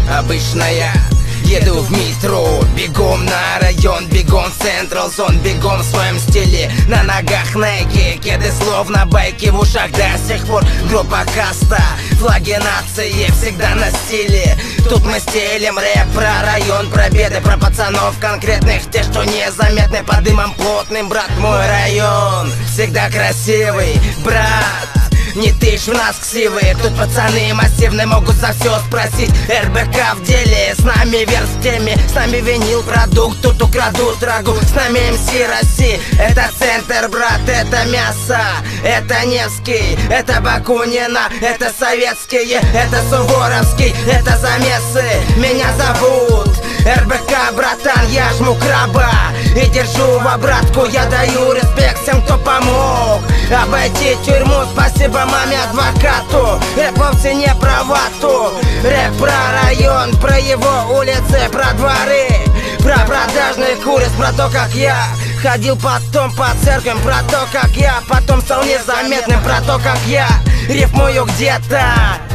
обычная. Еду в метро, бегом на район, бегом в Централ Зон, бегом в своем стиле. На ногах Nike, кеды словно байки, в ушах до сих пор группа Каста. Флаги нации всегда на стиле. Тут мы стелим рэп про район, про беды, про пацанов конкретных, те, что незаметны под дымом плотным. Брат, мой район всегда красивый, брат. Не тычь в нас ксивые, тут пацаны массивные, могут за все спросить. РБК в деле, с нами верх в теме, с нами винил продукт, тут украдут рагу. С нами МС России, это центр, брат, это мясо, это Невский, это Бакунина, это советские, это Суворовский, это замесы. Меня зовут РБК, братан, я жму краба и держу в обратку. Я даю респект всем, кто помог обойти тюрьму. Спасибо маме, адвокату. Рэп вовсе не про вату. Рэп про район, про его улицы, про дворы, про продажных куриц, про то, как я ходил потом по церквям, про то, как я потом стал незаметным, про то, как я рифмую где-то.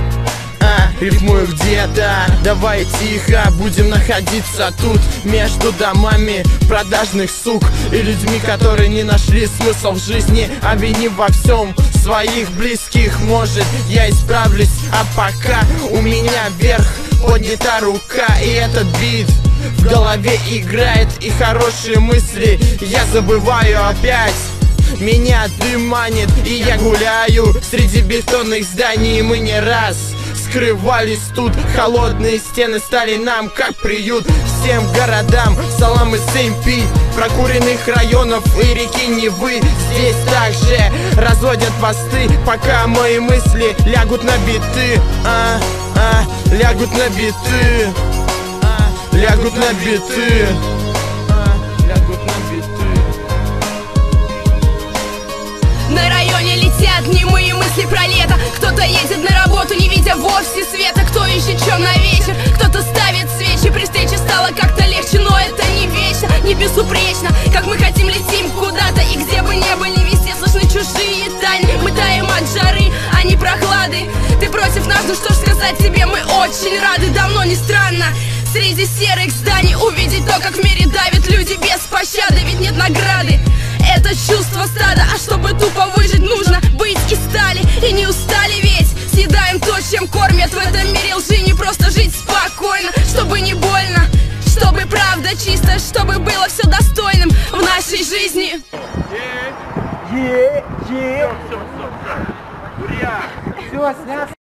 Рифмую где-то, давай тихо, будем находиться тут между домами продажных сук и людьми, которые не нашли смысл в жизни. Обвинив во всем своих близких, может я исправлюсь, а пока у меня вверх поднята рука. И этот бит в голове играет, и хорошие мысли я забываю опять. Меня дым манит, и я гуляю среди бетонных зданий. Мы не раз скрывались тут, холодные стены стали нам как приют. Всем городам салам из СМП, прокуренных районов и реки Невы. Здесь также разводят посты, пока мои мысли лягут на биты. Лягут на биты, лягут на биты, лягут на биты. На районе летят немые мысли про лето. Кто-то едет на работу, не видя вовсе света. Кто ищет чем на вечер, кто-то ставит свечи. При встрече стало как-то легче, но это не вечно, не безупречно. Как мы хотим, летим куда-то, и где бы ни были, везде слышны чужие тайны. Мы таем от жары, а не прохлады. Ты против нас, ну что ж сказать тебе, мы очень рады. Давно не странно среди серых зданий увидеть то, как в мире давят люди без пощады. Ведь нет награды, это чувство стада. А чтобы тупо выжить, нужно быть и стали. И не устали ведь, съедаем то, чем кормят. В этом мире лжи, не просто жить спокойно, чтобы не больно, чтобы правда чистая, чтобы было все достойным в нашей жизни. Все, снято.